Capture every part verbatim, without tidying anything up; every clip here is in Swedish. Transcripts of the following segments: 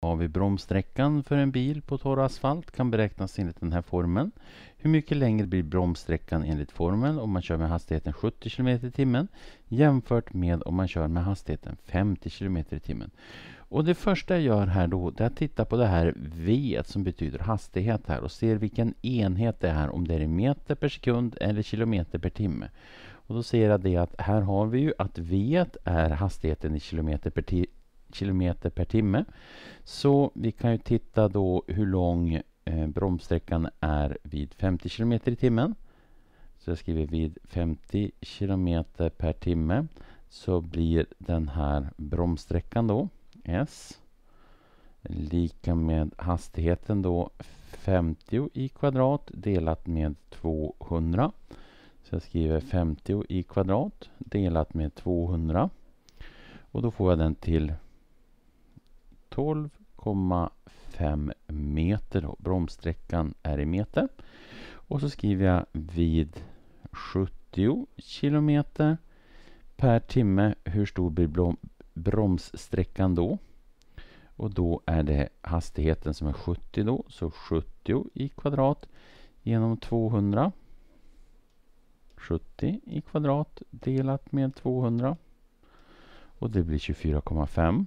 Har vi bromssträckan för en bil på torr asfalt kan beräknas enligt den här formeln. Hur mycket längre blir bromssträckan enligt formeln om man kör med hastigheten sjuttio kilometer i timmen jämfört med om man kör med hastigheten femtio kilometer i timmen. Och det första jag gör här då är att titta på det här V som betyder hastighet här och ser vilken enhet det är, om det är meter per sekund eller kilometer per timme. Och då ser jag det att här har vi ju att V är hastigheten i kilometer per timme. kilometer per timme. Så vi kan ju titta då hur lång eh, bromssträckan är vid femtio kilometer i timmen. Så jag skriver vid femtio kilometer per timme så blir den här bromssträckan då S lika med hastigheten då femtio i kvadrat delat med tvåhundra. Så jag skriver femtio i kvadrat delat med tvåhundra. Och då får jag den till tolv komma fem meter då. Bromssträckan är i meter. Och så skriver jag vid sjuttio kilometer per timme. Hur stor blir brom- bromssträckan då? Och då är det hastigheten som är sjuttio då. Så sjuttio i kvadrat genom tvåhundra. sjuttio i kvadrat delat med tvåhundra. Och det blir tjugofyra komma fem.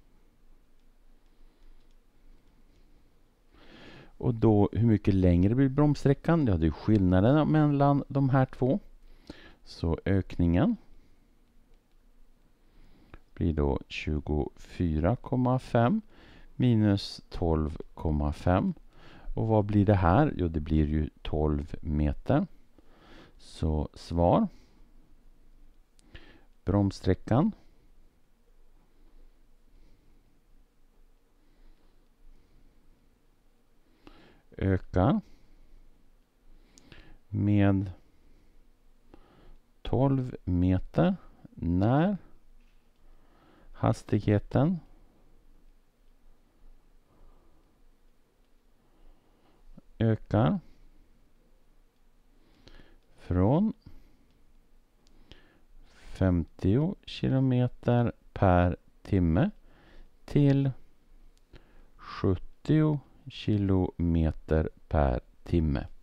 Och då hur mycket längre blir bromssträckan? Ja, det är skillnaden mellan de här två. Så ökningen blir då tjugofyra komma fem minus tolv komma fem. Och vad blir det här? Jo, det blir ju tolv meter. Så svar. Bromssträckan ökar med tolv meter när hastigheten ökar från femtio kilometer per timme till sjuttio kilometer per timme.